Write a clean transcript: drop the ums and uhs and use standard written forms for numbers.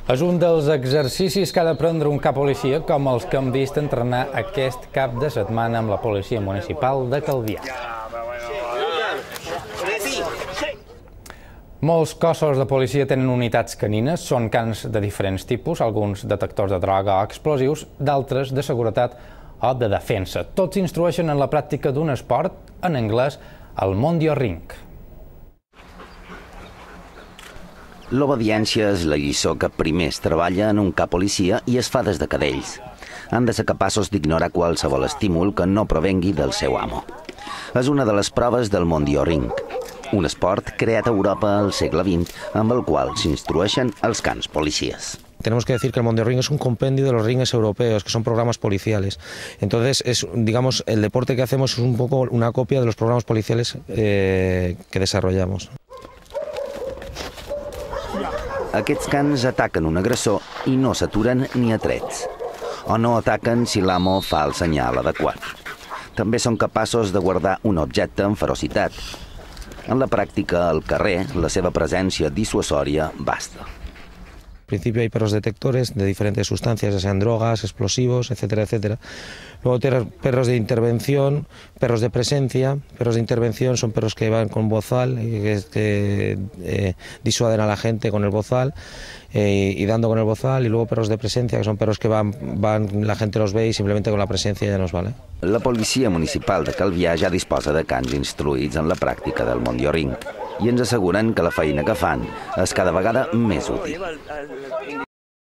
És un dels exercicis que ha de prendre un cap policia, com els que hem vist entrenar aquest cap de setmana amb la policia municipal de Calvià. Molts cossos de policia tenen unitats canines, són cans de diferents tipus, alguns detectors de droga o explosius, d'altres de seguretat o de defensa. Tots instrueixen en la pràctica d'un esport, en anglès, el Mondio Ring. L'obediència és la lliçó que primer es treballa en un cap policia i es fa des de cadells. Han de ser capaços d'ignorar qualsevol estímul que no provengui del seu amo. És una de les proves del Mondio Ring, un esport creat a Europa al segle XX amb el qual s'instrueixen els cans policies. Tenemos que decir que el Mondio Ring es un compendio de los rings europeos, que son programas policiales. Entonces, digamos, el deporte que hacemos es un poco una copia de los programas policiales que desarrollamos. Aquests cans ataquen un agressor i no s'aturen ni a trets. O no ataquen si l'amo fa el senyal adequat. També són capaços de guardar un objecte amb ferocitat. En la pràctica, al carrer, la seva presència dissuasòria basta. Al principio hay perros detectores de diferentes sustancias, ya sean drogas, explosivos, etcétera, etcétera. Luego tenemos perros de intervención, perros de presencia. Perros de intervención son perros que van con bozal, que disuaden a la gente con el bozal y dando con el bozal. Y luego perros de presencia, que son perros que van, la gente los ve y simplemente con la presencia ya nos vale. La policia municipal de Calvià ja disposa de cans instruïts en la pràctica del Mondio Ring i ens asseguren que la feina que fan és cada vegada més útil.